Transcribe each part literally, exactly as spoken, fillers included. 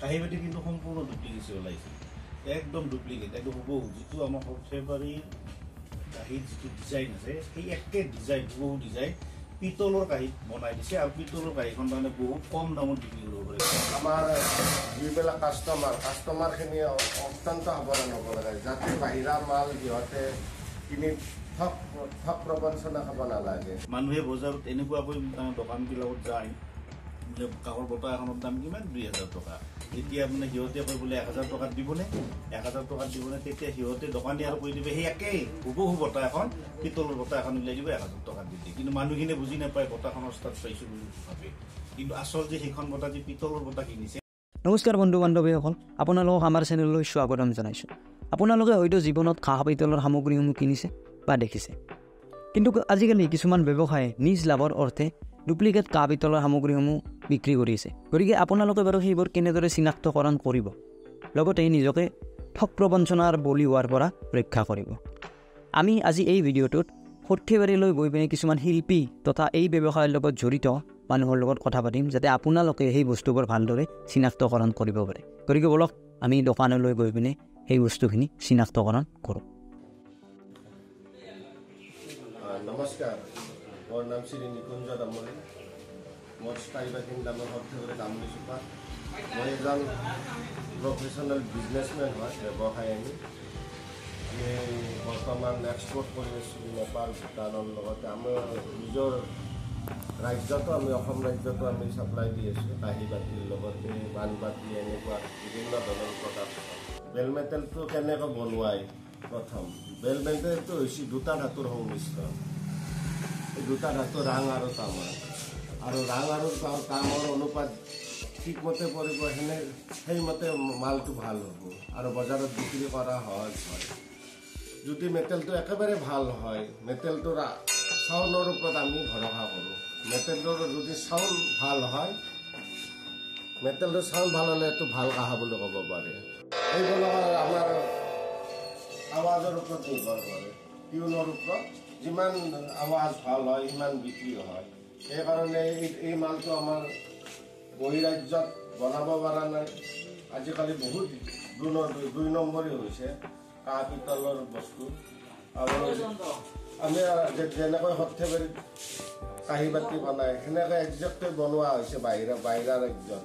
KahiBati কিন্তু সম্পূৰ্ণ duplicate ওলাইছে একদম ডুপ্লিকেট একদম হুবহু যিটো আমাৰ সৰ্থেবাৰী কাঁহীৰ যিটো ডিজাইন আছে সেই একে ডিজাইন হুবহু ডিজাইন পিতলৰ কাঁহীত বনাই দিছে আৰু পিতলৰ কাঁহীখন মানে বহুত কম দামত বিক্ৰী কৰিব পাৰে আমাৰ যিবিলাক কাষ্টমাৰ কাষ্টমাৰখিনি অত্যন্ত সাৱধান হ'ব লাগে যাতে বাহিৰা মাল সিহঁতে কিনি ঠক ঠক প্ৰবঞ্চনা খাব নালাগে মানুহে বজাৰত এনেকুৱাকৈ দোকানবিলাকত যায় যে কাঁহৰ বটা এখনৰ দাম কিমান দুই হাজাৰ টকা এতিয়া মানে সিহঁতে কৈ বোলে এক হাজাৰ টকাত দিবনে এক হাজাৰ টকাত দিবনে তেতিয়া সিহঁতে দোকানী আৰু কৈ দিবে সেই একেই হুবহু বটা এখন পিতলৰ বটা এখন উলিয়াই দিব এক হাজাৰ টকাত দি দিয়ে কিন্তু মানুহখিনিয়ে বুজি নাপায় বটাখনৰ ষ্টাৰ্ট পাইছোঁ বুলি ভাবে কিন্তু আচল যে সেইখন বটা যে পিতলৰ বটা কিনিছে। নমস্কাৰ বন্ধু বান্ধৱীসকল, আপোনালোকক আমাৰ চেনেললৈ স্বাগতম জনাইছোঁ। আপোনালোকে হয়তো জীৱনত কাঁহ পিতলৰ সামগ্ৰীসমূহ কিনিছে বা দেখিছে, কিন্তু আজিকালি কিছুমান ব্যৱসায়ে নিজ লাভৰ অৰ্থে ডুপ্লিকেট কাঁহ পিতলৰ সামগ্ৰীসমূহ বিক্ৰী কৰিছে। গতিকে আপোনালোকে বাৰু সেইবোৰ কেনেদৰে চিনাক্তকৰণ কৰিব, লগতে নিজকে ঠক প্ৰবঞ্চনাৰ বলি হোৱাৰ পৰা ৰক্ষা কৰিব। আমি আজি এই ভিডিঅ'টোত সৰ্থেবাৰীলৈ গৈ পিনে কিছুমান শিল্পী তথা এই ব্যৱসায়ৰ লগত জড়িত মানুহৰ লগত কথা পাতিম, যাতে আপোনালোকে সেই বস্তুবোৰ ভালদৰে চিনাক্তকৰণ কৰিব পাৰে। গতিকে বলক আমি দোকানলৈ গৈ পিনে সেই বস্তুখিনি চিনাক্তকৰণ কৰোঁ। নমস্কাৰ, মোৰ নাম শ্ৰী নিকুঞ্জ তামুলী। মোৰ KahiBati নামৰ সৰ্থেবাৰী তামুলী চুপা। মই এজন প্ৰফেশ্যনেল বিজনেছমেন হয়, ব্যৱসায়ী। আমি বৰ্তমান এক্সপৰ্ট কৰি আছোঁ নেপাল ভূটানৰ লগতে আমাৰ নিজৰ ৰাজ্যতো আমি অসম ৰাজ্যতো আমি ছাপ্লাই দি আছোঁ KahiBatiৰ লগতে বানবাতি এনেকুৱা বিভিন্ন ধৰণৰ প্ৰডাক্ট। বেল মেটেলটো কেনেকৈ বনোৱাই প্ৰথম বেল মেটেলটো হৈছে দুটা ধাতুৰ সংমিশ্ৰণ। এই দুটা ধাতু ৰাং আৰু তামৰ, আৰু ৰাং আৰু তামৰ অনুপাত ঠিকমতে পৰিব, সেনে সেইমতে মালটো ভাল হ'ব আৰু বজাৰত বিক্ৰী কৰা সহজ হয়। যদি মেটেলটো একেবাৰে ভাল হয়, মেটেলটোৰ চাউলৰ ওপৰত আমি ভৰসা কৰোঁ। মেটেলটোৰ যদি চাউল ভাল হয়, মেটেলটোৰ চাউল ভাল হ'লে এইটো ভাল কাঁহ বুলি ক'ব পাৰে। এইবিলাক আমাৰ আৱাজৰ ওপৰত নিৰ্ভৰ কৰে, টিউনৰ ওপৰত যিমান আৱাজ ভাল হয় সিমান বিক্ৰী হয়। সেইকাৰণে এই এই মালটো আমাৰ বহিৰাজ্যত বনাব পৰা নাই। আজিকালি বহুত দুই দুই নম্বৰী হৈছে কাঁহ পিতলৰ বস্তু। আৰু আমি যেনেকৈ সৰ্থেবাৰীত KahiBati বনায় সেনেকৈ একজেক্টকৈ বনোৱা হৈছে বাহিৰা বাহিৰা ৰাজ্যত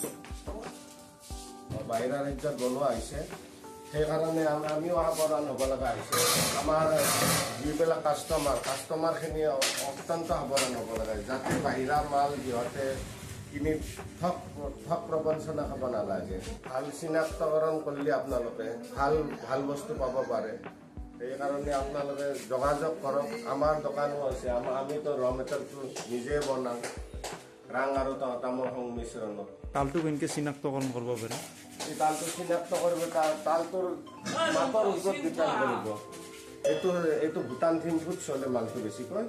বাহিৰা ৰাজ্যত বনোৱা হৈছে। সেইকাৰণে আমিও সাৱধান হ'ব লগা হৈছে। আমাৰ যিবিলাক কাষ্টমাৰ কাষ্টমাৰখিনি অত্যন্ত সাৱধান হ'ব লাগে যাতে বাহিৰা মাল সিহঁতে কিনি ঠক ঠক প্ৰবঞ্চনা খাব নালাগে। ভাল চিনাক্তকৰণ কৰিলে আপোনালোকে ভাল ভাল বস্তু পাব পাৰে। সেইকাৰণে আপোনালোকে যোগাযোগ কৰক। আমাৰ দোকানো আছে, আমাৰ আমিতো ৰ মেটেলটো নিজে বনাওঁ ৰাং আৰু তামৰ সংমিশ্ৰণত। তালটো কেনেকৈ চিনাক্তকৰণ কৰিব পাৰে? এই তালটো চিনাক্ত কৰিব, তালটোৰ মাতৰ ওপৰত ডিপেণ্ড কৰিব। এইটো এইটো ভূটান থিমফুট চলে মালটো বেছিকৈ।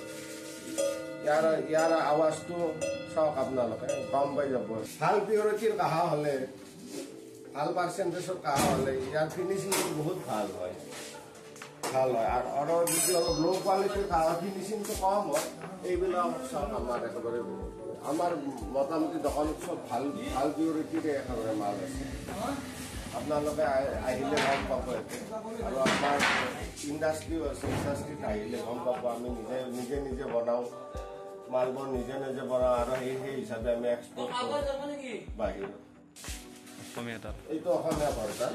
ইয়াৰ ইয়াৰ আৱাজটো চাওক, আপোনালোকে গম পাই যাব। ভাল পিয়ৰিটিৰ কাঁহ হ'লে, ভাল পাৰ্চেণ্টেজৰ কাঁহ হ'লে ইয়াৰ ফিনিচিংটো বহুত ভাল হয় ভাল হয় আৰু আৰু যদি অলপ ল' কোৱালিটিৰ কাঁহ ফিনিচিংটো কম হয়, এইবিলাক চাওক আমাৰ একেবাৰে আমাৰ মোটামুটি দোকানত চব ভাল ভাল পিয়ৰিটিৰে একেবাৰে মাল আছে। আপোনালোকে আহিলে গম পাব ইয়াতে। আৰু আমাৰ ইণ্ডাষ্ট্ৰিও আছে, ইণ্ডাষ্ট্ৰিত আহিলে গম পাব। আমি নিজে নিজে নিজে বনাওঁ মালবোৰ, নিজে নিজে বনাওঁ আৰু সেই সেই হিচাপে আমি এক্সপৰ্ট কৰোঁ বাহিৰত। অসমীয়া তাত এইটো অসমীয়া ভৰ্তা।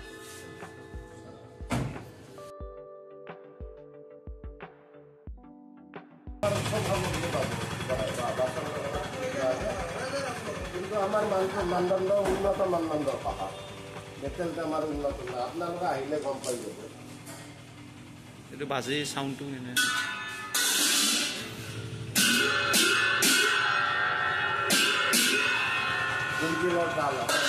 কিন্তু আমাৰ মানদণ্ড উন্নত মানদণ্ডৰ কাঁহ, মেটেলটো আমাৰ উন্নত। আপোনালোকে আহিলে গম পাই যাব। এইটো বাজি চাউণ্ডটো কেনে দুই কিলোৰ তাল আছে।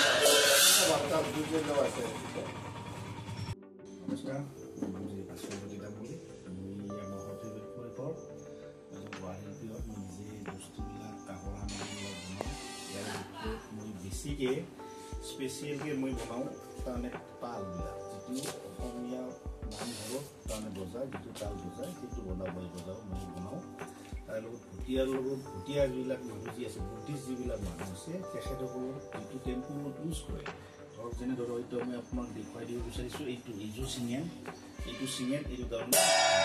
নমস্কাৰ, মোৰ নাম শ্ৰী তামুলী। আমি আমাৰ সৰ্থেবাৰী পৰিসৰ এজন গুৱাহাটীত নিজে বস্তুবিলাক কাঁহৰ সামগ্ৰীবিলাক বনাওঁ। ইয়াৰ ভিতৰত মই বেছিকৈ স্পেচিয়েলকৈ মই বনাওঁ তাৰমানে তালবিলাক, যিটো অসমীয়া নামঘৰত তাৰমানে বজায়, যিটো তাল বজায় সেইটো বনাব বজাওঁ মই বনাওঁ। তাৰ লগত ভুটিয়াৰ লগত ভুটিয়া যিবিলাক মানুহ যি আছে বুদ্ধিষ্ট যিবিলাক মানুহ আছে তেখেতসকলৰ যিটো টেম্পুলত ইউজ কৰে ধৰক যেনে ধৰক এইটো আমি আপোনাক দেখুৱাই দিব বিচাৰিছোঁ এইটো এইযোৰ চিমেণ্ট এইটো চিমেণ্ট এইটো তাৰমানে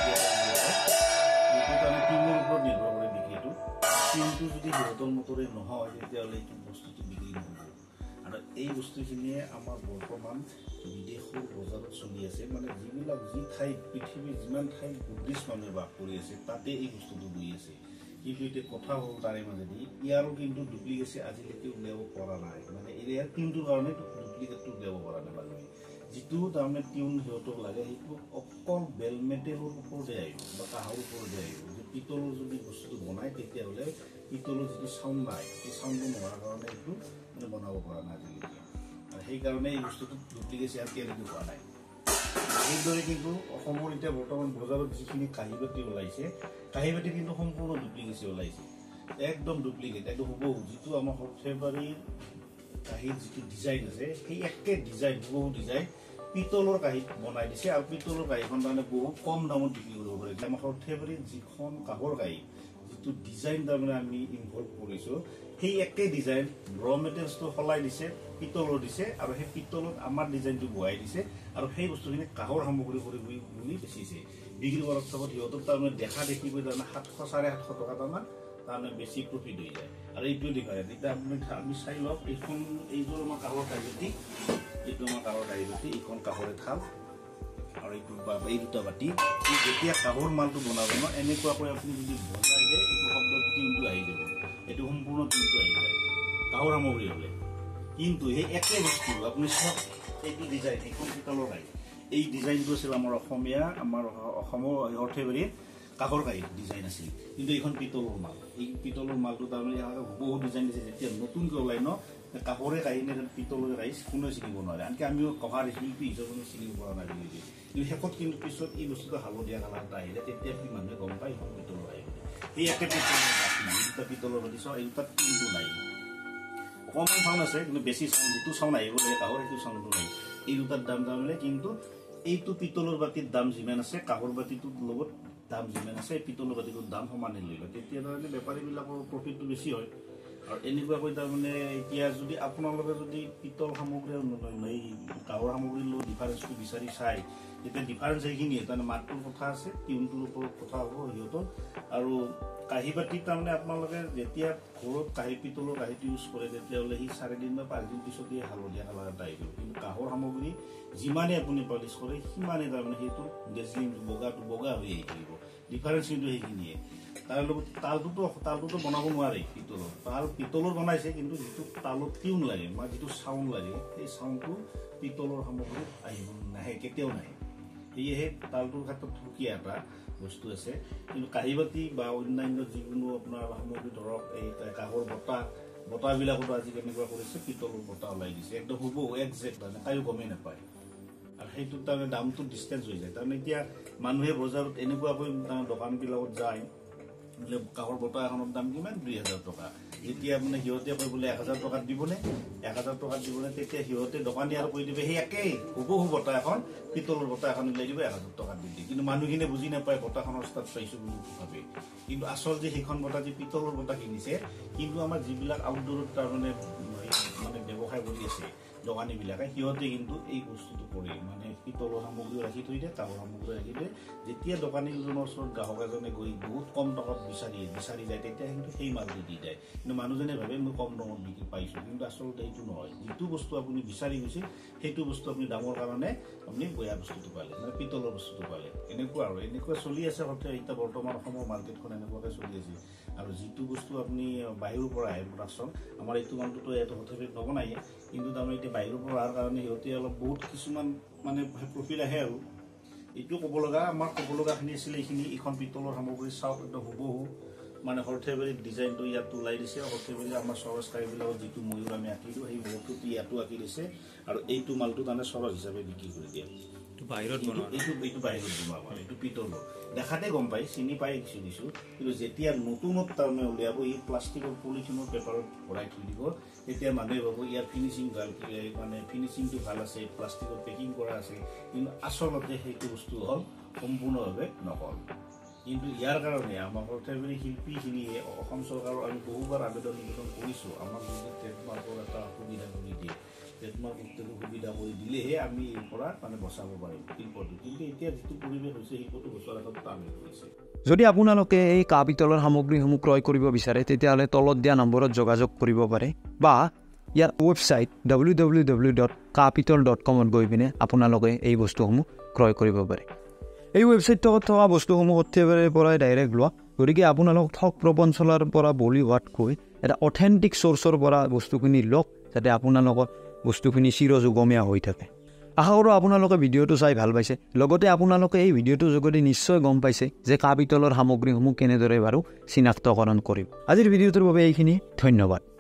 এইটো তাৰমানে টিউনৰ ওপৰত নিৰ্ভৰ কৰে বিক্ৰীটো টিউনটো যদি সিহঁতৰ মতৰে নহয় তেতিয়াহ'লে এইটো বস্তুটো বিক্ৰী নহ'ব আৰু এই বস্তুখিনিয়ে আমাৰ বৰ্তমান বিদেশৰ বজাৰত চলি আছে মানে যিবিলাক যি ঠাইত পৃথিৱীৰ যিমান ঠাইত বুদ্ধিষ্ট মানুহে বাস কৰি আছে তাতে এই বস্তুটো বৈ আছে কিন্তু এতিয়া কথা হ'ল তাৰে মাজেদি ইয়াৰো কিন্তু ডুপ্লিকেটে আজিলৈকে উলিয়াব পৰা নাই মানে ইয়াৰ টিউনটোৰ কাৰণে ডুপ্লিকেটটো উলিয়াব পৰা নাই মানুহে যিটো তাৰমানে টিউন সিহঁতক লাগে সেইটো অকল বেল মেটেলৰ ওপৰতে আহিব বা কাঁহৰ ওপৰতে আহিব যে পিতলৰ যদি বস্তুটো বনায় তেতিয়াহ'লে পিতলৰ যিটো চাউণ্ড নাই সেই চাউণ্ডটো নোহোৱাৰ কাৰণে এইটো মানে বনাব পৰা নাই আজিলৈকে আৰু সেইকাৰণে এই বস্তুটো ডুপ্লিকেট ইয়াত এতিয়ালৈকে হোৱা নাই এইদৰে কিন্তু অসমৰ এতিয়া বৰ্তমান বজাৰত যিখিনি কাঁহীবাতি ওলাইছে কাঁহীবাতি কিন্তু সম্পূৰ্ণ ডুপ্লিকেটে ওলাইছে একদম ডুপ্লিকেট একদম হুবহু যিটো আমাৰ সৰ্থেবাৰীৰ কাঁহীৰ যিটো ডিজাইন আছে সেই একে ডিজাইন হুবহু ডিজাইন পিতলৰ কাঁহীত বনাই দিছে আৰু পিতলৰ কাঁহীখন তাৰমানে বহুত কম দামত বিক্ৰী কৰিব পাৰে আমাৰ সৰ্থেবাৰীৰ যিখন কাঁহৰ কাঁহী যিটো ডিজাইন তাৰমানে আমি ইনভলভ কৰিছোঁ সেই একে ডিজাইন ৰ মেটেৰিয়েলছটো সলাই দিছে পিতলৰ দিছে আৰু সেই পিতলত আমাৰ ডিজাইনটো বহাই দিছে আৰু সেই বস্তুখিনি কাঁহৰ সামগ্ৰী কৰি বুলি বেচিছে বিক্ৰী কৰাৰ পিছত সিহঁতক তাৰমানে দেখা দেখি গৈ তাৰমানে সাতশ চাৰে সাতশ টকা তাৰমানে তাৰমানে বেছি প্ৰফিট হৈ যায় আৰু এইটোৱে দেখুৱাই এতিয়া আপুনি আমি চাই লওক এইখন এইযোৰ আমাৰ কাঁহৰ কাঁহীবাতি এইটো আমাৰ কাঁহৰ কাঁহীবাতি এইখন কাঁহৰে থাল আৰু এইটো বা এই দুটা বাতি এই যেতিয়া কাঁহৰ মালটো বনাব ন এনেকুৱাকৈ আপুনি যদি বজাই দিয়ে এইটো শব্দৰ টিউনটো আহি যাব এইটো সম্পূৰ্ণ টিউনটো আহি যায় কাঁহৰ সামগ্ৰী হ'লে কিন্তু সেই একে বস্তু আপুনি চব এইটো ডিজাইন এইখন পিতলৰ কাঁহী এই ডিজাইনটো আছিল আমাৰ অসমীয়া আমাৰ অসমৰ সৰ্থেবাৰীৰ কাঁহৰ কাঁহীৰ ডিজাইন আছিল কিন্তু এইখন পিতলৰ মাল এই পিতলৰ মালটো তাৰমানে বহুত ডিজাইন দিছে যেতিয়া নতুনকৈ ওলাই ন কাঁহৰে কাঁহী নে পিতলৰে কাঁহী কোনেও চিনিব নোৱাৰে আনকি আমিও কঁহাৰ শিল্পী হিচাপে চিনিব পৰা নাই বুলি কিন্তু শেষত কিন্তু পিছত এই বস্তুটো হালধীয়া কালাৰ এটা আহিলে তেতিয়া কি মানুহে গম পায় এইখন পিতলৰ কাঁহী এই একে পিতলৰ বাতি এই দুটা পিতলৰ বাতি চাওঁ এই দুটাত কিন্তু নাই অকণমান চাউণ্ড আছে কিন্তু বেছি চাউণ্ড যিটো চাউণ্ড আহিব লাগে কাঁহৰ সেইটো চাউণ্ডটো নাই এই দুটাৰ দাম তাৰমানে কিন্তু এইটো পিতলৰ বাতিৰ দাম যিমান আছে কাঁহৰ বাতিটোৰ লগত দাম যিমান আছে পিতলৰ বাতিটোৰ দাম সমানে লৈ লয় তেতিয়া তাৰমানে বেপাৰীবিলাকৰ প্ৰফিটটো বেছি হয় আৰু এনেকুৱাকৈ তাৰমানে এতিয়া যদি আপোনালোকে যদি পিতল সামগ্ৰী এই কাঁহৰ সামগ্ৰীৰ লগত ডিফাৰেঞ্চটো বিচাৰি চায় তেতিয়া ডিফাৰেঞ্চ সেইখিনিয়ে তাৰমানে মাতটোৰ কথা আছে টিউনটোৰ ওপৰত কথা হ'ব সিহঁতৰ আৰু কাঁহীবাতি তাৰমানে আপোনালোকে যেতিয়া ঘৰত কাঁহী পিতলৰ কাঁহীটো ইউজ কৰে তেতিয়াহ'লে সি চাৰিদিন বা পাঁচদিন পিছতে হালধীয়া কালাৰ এটা আহিব কিন্তু কাঁহৰ সামগ্ৰী যিমানে আপুনি পলিচ কৰে সিমানে তাৰমানে সেইটো ডেজলিংটো বগাটো বগা হৈ আহি থাকিব ডিফাৰেঞ্চ কিন্তু সেইখিনিয়ে তাৰ লগত তালটোতো তালটোতো বনাব নোৱাৰে পিতলৰ তাল পিতলৰ বনাইছে কিন্তু যিটো তালত টিউন লাগে বা যিটো চাউণ্ড লাগে সেই চাউণ্ডটো পিতলৰ সামগ্ৰীত আহিব নাহে কেতিয়াও নাহে সেয়েহে তালটোৰ ক্ষেত্ৰত সুকীয়া এটা বস্তু আছে কিন্তু কাঁহীবাতি বা অন্যান্য যিকোনো আপোনাৰ সামগ্ৰী ধৰক এই কাঁহৰ বঁটা বঁটাবিলাকতো আজি কেনেকুৱা কৰিছে পিতলৰ বঁটা ওলাই দিছে একদম হুবহু একজেক্ট মানে তাইও গমেই নাপায় আৰু সেইটো তাৰমানে দামটো ডিষ্টেঞ্চ হৈ যায় তাৰমানে এতিয়া মানুহে বজাৰত এনেকুৱাকৈ দোকানবিলাকত যায় বোলে কাঁহৰ বঁটা এখনৰ দাম কিমান দুই হাজাৰ টকা যেতিয়া মানে সিহঁতে কৈ বোলে এক হাজাৰ টকাত দিবনে এক হাজাৰ টকাত দিবনে তেতিয়া সিহঁতে দোকানী আৰু কৈ দিব সেই একেই হুবহু বঁটা এখন পিতলৰ বঁটা এখন উলিয়াই দিব এক হাজাৰ টকাত দি দিয়ে কিন্তু মানুহখিনিয়ে বুজি নাপায় বঁটাখনৰ ষ্টাৰ্ট পাইছোঁ বুলি ভাবে কিন্তু আচল যে সেইখন বঁটা যে পিতলৰ বঁটা কিনিছে কিন্তু আমাৰ যিবিলাক আউটডোৰত তাৰমানে মানে ব্যৱসায় কৰি আছে দোকানীবিলাকে সিহঁতে কিন্তু এই বস্তুটো কৰে মানে পিতলৰ সামগ্ৰী ৰাখি থৈ দিয়ে কাঁহৰ সামগ্ৰী ৰাখি দিয়ে যেতিয়া দোকানীজনৰ ওচৰত গ্ৰাহক এজনে গৈ বহুত কম টকাত বিচাৰি বিচাৰি যায় তেতিয়া কিন্তু সেই মালটো দি যায় কিন্তু মানুহজনে ভাবে মই কম দামত বিক্ৰী পাইছোঁ কিন্তু আচলতে এইটো নহয় যিটো বস্তু আপুনি বিচাৰি গৈছিল সেইটো বস্তু আপুনি দামৰ কাৰণে আপুনি বেয়া বস্তুটো পালে মানে পিতলৰ বস্তুটো পালে এনেকুৱা আৰু এনেকুৱা চলি আছে সৰ্থে এতিয়া বৰ্তমান অসমৰ মাৰ্কেটখন এনেকুৱাকৈ চলি আছে আৰু যিটো বস্তু আপুনি বাহিৰৰ পৰা আহে প্ৰডাকশ্যন আমাৰ এইটো মালটোতো ইয়াতে সৰ্থেবাৰীত নবনায়ে কিন্তু তাৰমানে এতিয়া বাহিৰৰ পৰা অহাৰ কাৰণে সিহঁতে অলপ বহুত কিছুমান মানে প্ৰফিট আহে আৰু এইটো ক'ব লগা আমাৰ ক'ব লগাখিনি আছিলে এইখিনি এইখন পিতলৰ সামগ্ৰী চাওক একদম হুবহু মানে সৰ্থেবাৰীৰ ডিজাইনটো ইয়াতো ওলাই দিছে সৰ্থেবাৰী আমাৰ চৰচ কাঁহীবিলাকত যিটো ময়ূৰ আমি আঁকিলোঁ সেই ময়ূৰটো ইয়াতো আঁকি দিছে আৰু এইটো মালটো তাৰমানে চৰচ হিচাপে বিক্ৰী কৰি দিয়ে বাহিৰত বনোৱা এইটো এইটো বাহিৰত বনোৱা মানে এইটো পিতলৰ দেখাতে গম পায় চিনি পাই কিছু কিছু কিন্তু যেতিয়া নতুনত তাৰমানে উলিয়াব এই প্লাষ্টিকৰ পলিথিনৰ পেপাৰত ভৰাই থৈ দিব তেতিয়া মানুহে ভাবো ইয়াৰ ফিনিচিং ভাল মানে ফিনিচিংটো ভাল আছে প্লাষ্টিকৰ পেকিং কৰা আছে কিন্তু আচলতে সেইটো বস্তু হ'ল সম্পূৰ্ণভাৱে নকল কিন্তু ইয়াৰ কাৰণে আমাৰ সৰ্থেবাৰী শিল্পীখিনিয়ে অসম চৰকাৰৰ আমি বহুবাৰ আবেদন নিবেদন কৰিছোঁ আমাক যদি ট্ৰেডমাৰ্কৰ এটা সুবিধা কৰি দিয়ে ট্ৰেডমাৰ্ক সুবিধা কৰি দিলেহে আমি ইয়াৰ পৰা মানে বচাব পাৰিম শিল্পটো কিন্তু এতিয়া যিটো পৰিৱেশ হৈছে শিল্পটো বচোৱাৰ এটা টান হৈ পৰিছে যদি আপোনালোকে এই কাঁহ পিতলৰ সামগ্ৰীসমূহ ক্ৰয় কৰিব বিচাৰে তেতিয়াহ'লে তলত দিয়া নম্বৰত যোগাযোগ কৰিব পাৰে বা ইয়াৰ website W W W dot kahpital dot কমত গৈ পিনে আপোনালোকে এই বস্তুসমূহ ক্ৰয় কৰিব পাৰে এই ৱেবছাইটত থকা বস্তুসমূহ সৰ্থেবাৰীৰ পৰাই ডাইৰেক্ট লোৱা গতিকে আপোনালোক ঠগ প্ৰবঞ্চনাৰ পৰা বলি হোৱাতকৈ এটা অথেণ্টিক চ'ৰ্চৰ পৰা বস্তুখিনি লওক যাতে আপোনালোকৰ বস্তুখিনি চিৰযুগমীয়া হৈ থাকে আশা কৰোঁ আপোনালোকে ভিডিঅ'টো চাই ভাল পাইছে লগতে আপোনালোকে এই ভিডিঅ'টোৰ যোগেদি নিশ্চয় গম পাইছে যে কাঁহ পিতলৰ সামগ্ৰীসমূহ কেনেদৰে বাৰু চিনাক্তকৰণ কৰিম আজিৰ ভিডিঅ'টোৰ বাবে এইখিনি ধন্যবাদ